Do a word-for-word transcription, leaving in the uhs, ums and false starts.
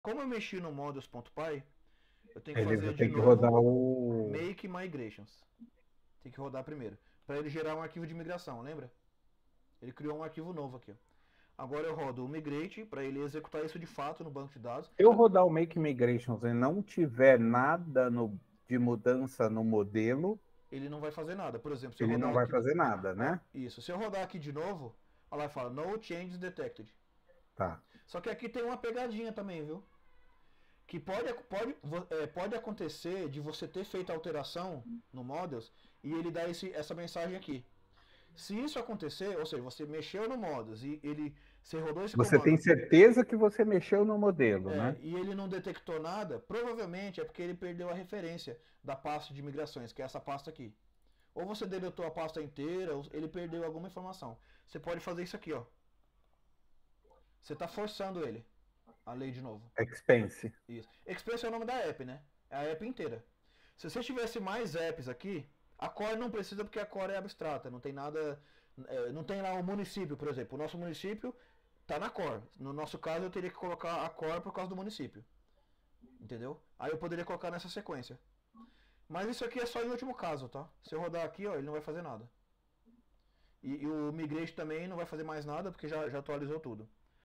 Como eu mexi no models.py, eu tenho que Ele fazer de tem que rodar novo o. make migrations. Tem que rodar primeiro. Para ele gerar um arquivo de migração, lembra? Ele criou um arquivo novo aqui. Ó. Agora eu rodo o migrate para ele executar isso de fato no banco de dados. Se eu rodar o Make Migrations e não tiver nada no, de mudança no modelo, Ele não vai fazer nada. Por exemplo, se eu ele não rodar vai aqui. fazer nada, Ó, né? isso. Se eu rodar aqui de novo, ela fala no changes detected. Tá. Só que aqui tem uma pegadinha também, viu? Que pode, pode, é, pode acontecer de você ter feito a alteração no models e ele dar esse, essa mensagem aqui. Se isso acontecer, ou seja, você mexeu no models e ele você rodou esse Você tem comando certeza que você mexeu no modelo, é, né? e ele não detectou nada, provavelmente é porque ele perdeu a referência da pasta de migrações, que é essa pasta aqui. Ou você deletou a pasta inteira, ou ele perdeu alguma informação. Você pode fazer isso aqui, ó. Você está forçando ele a ler de novo. Expense. Isso. Express é o nome da app, né? É a app inteira. Se você tivesse mais apps aqui, a Core não precisa porque a Core é abstrata, não tem nada. É, não tem lá o município, por exemplo. O nosso município tá na Core. No nosso caso, eu teria que colocar a Core por causa do município. Entendeu? Aí eu poderia colocar nessa sequência. Mas isso aqui é só em último caso, tá? Se eu rodar aqui, ó, ele não vai fazer nada. E, e o Migrate também não vai fazer mais nada porque já, já atualizou tudo.